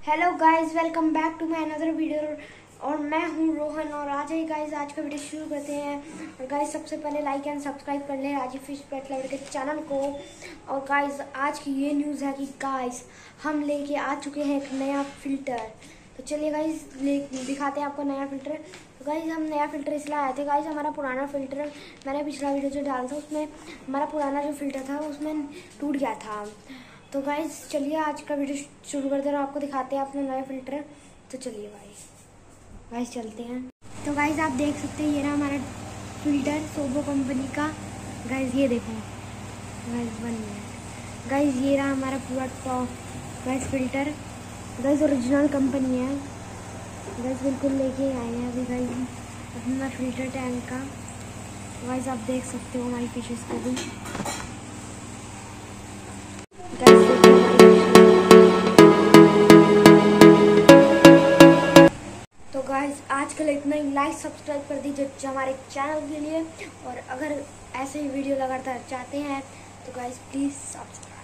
Hello guys, welcome back to my another video. और मैं हूं रोहन और आज ही गाइस आज का वीडियो शुरू करते हैं। और गाइस सबसे पहले लाइक एंड सब्सक्राइब कर लें राजीव फिश पेट लवर के चैनल को। और गाइस आज की ये न्यूज़ है कि गाइस हम लेके आ चुके हैं एक नया फ़िल्टर। तो चलिए गाइस दिखाते हैं आपको नया फ़िल्टर। तो गाइस हम नया फ़िल्टर इसलिए आए थे। गाइस हमारा पुराना फ़िल्टर मैंने पिछला वीडियो जो डाला था उसमें हमारा पुराना जो फ़िल्टर था उसमें टूट गया था। तो गाइस चलिए आज का वीडियो शुरू करते हैं और आपको दिखाते हैं अपना नया फ़िल्टर। तो चलिए गाइस चलते हैं। तो गाइस आप देख सकते हैं ये रहा हमारा फ़िल्टर सोबो कंपनी का। गाइस ये देखो गाइस बन गया। गाइस ये रहा हमारा पूरा top guys filter. Guys original company है। गाइस बिल्कुल लेके आए हैं अभी गाइस अपना फ़िल्टर टैंक का। गाइस आप देख सकते हो हमारी फिशेस को भी। तो गाइस आज के लिए इतना ही। लाइक सब्सक्राइब कर दीजिए हमारे चैनल के लिए। और अगर ऐसे ही वीडियो लगातार चाहते हैं तो गाइस प्लीज़ सब्सक्राइब।